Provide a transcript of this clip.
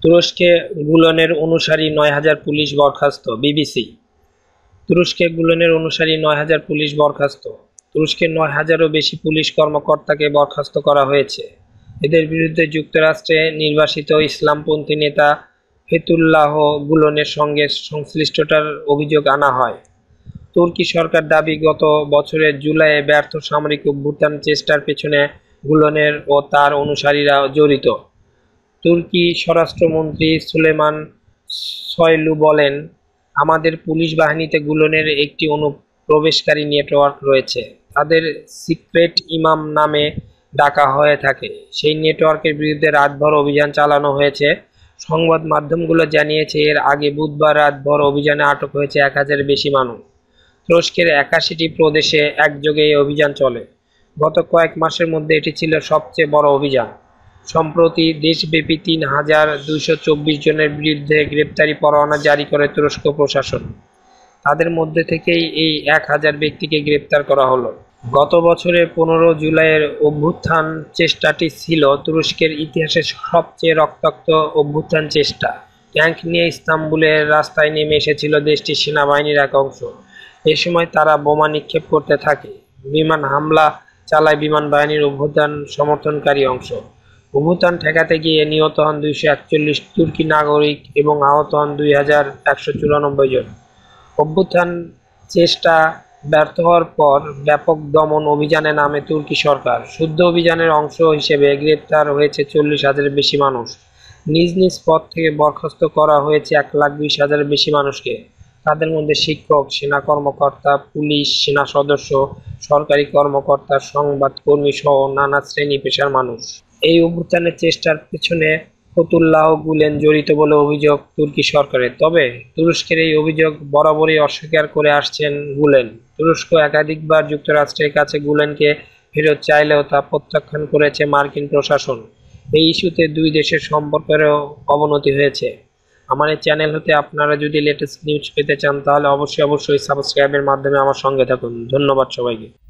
তুরস্কে গুলেনের অনুসারী ৯,০০০ পুলিশ বরখাস্ত। বিবিসি। তুরস্কে গুলেনের অনুসারী ৯,০০০ পুলিশ বরখাস্ত। তুরস্কের ৯,০০০-এরও বেশি পুলিশ কর্মকর্তাকে বরখাস্ত করা হয়েছে। এদের বিরুদ্ধে যুক্তরাষ্ট্রে নির্বাসিত ইসলামপন্থী নেতা ফেতুল্লাহ গুলেনের সঙ্গে সংশ্লিষ্টতার অভিযোগ আনা হয়। তুর্কি সরকার দাবি, গত বছরের জুলাইয়ে ব্যর্থ সামরিক অভ্যুত্থান চেষ্টার পেছনে গুলেনের ও তার অনুসারীরা জড়িত। তুর্কি স্বরাষ্ট্রমন্ত্রী সুলেমান সয়লু বলেন, আমাদের পুলিশ বাহিনীতে গুলেনের একটি অনুপ্রবেশকারী নেটওয়ার্ক রয়েছে। তাদের সিক্রেট ইমাম নামে ডাকা হয়ে থাকে। সেই নেটওয়ার্কের বিরুদ্ধে রাতভর অভিযান চালানো হয়েছে। সংবাদ মাধ্যমগুলো জানিয়েছে, এর আগে বুধবার রাতভর অভিযানে আটক হয়েছে ১,০০০-এর বেশি মানুষ। তুরস্কের ৮১টি প্রদেশে একযোগে এই অভিযান চলে। গত কয়েক মাসের মধ্যে এটি ছিল সবচেয়ে বড় অভিযান। সম্প্রতি দেশব্যাপী ৩,২২৪ জনের বিরুদ্ধে গ্রেপ্তারি পরোয়ানা জারি করে তুরস্ক প্রশাসন। তাদের মধ্যে থেকেই এই ১,০০০ ব্যক্তিকে গ্রেপ্তার করা হলো। গত বছরের ১৫ জুলাইয়ের অভ্যুত্থান চেষ্টাটি ছিল তুরস্কের ইতিহাসের সবচেয়ে রক্তাক্ত অভ্যুত্থান চেষ্টা। ট্যাঙ্ক নিয়ে ইস্তাম্বুলের রাস্তায় নেমে এসেছিল দেশটির সেনাবাহিনীর এক অংশ। এ সময় তারা বোমা নিক্ষেপ করতে থাকে। বিমান হামলা চালায় বিমান বাহিনীর অভ্যুত্থান সমর্থনকারী অংশ। অভ্যুত্থান ঠেকাতে গিয়ে নিহত হন ২৪১ তুর্কি নাগরিক এবং আহত হন ২,১৯৪ জন। অভ্যুত্থান চেষ্টা ব্যর্থ হওয়ার পর ব্যাপক দমন অভিযানে নামে তুর্কি সরকার। শুদ্ধ অভিযানের অংশ হিসেবে গ্রেপ্তার হয়েছে ৪০,০০০-এর বেশি মানুষ। নিজ নিজ পদ থেকে বরখাস্ত করা হয়েছে ১,২০,০০০-এর বেশি মানুষকে। তাদের মধ্যে শিক্ষক, সেনা কর্মকর্তা, পুলিশ, সেনা সদস্য, সরকারি কর্মকর্তা, সংবাদকর্মী সহ নানা শ্রেণী পেশার মানুষ। এই অভ্যুত্থানের চেষ্টার পেছনে ফেতুল্লাহ গুলেন জড়িত বলে অভিযোগ তুর্কি সরকারের। তবে তুরস্কের এই অভিযোগ বরাবরই অস্বীকার করে আসছেন গুলেন। তুরস্ক একাধিকবার যুক্তরাষ্ট্রের কাছে গুলেনকে ফেরত চাইলেও তা প্রত্যাখ্যান করেছে মার্কিন প্রশাসন। এই ইস্যুতে দুই দেশের সম্পর্কেরও অবনতি হয়েছে। আমার এই চ্যানেল হতে আপনারা যদি লেটেস্ট নিউজ পেতে চান তাহলে অবশ্যই সাবস্ক্রাইবের মাধ্যমে আমার সঙ্গে থাকুন। ধন্যবাদ সবাইকে।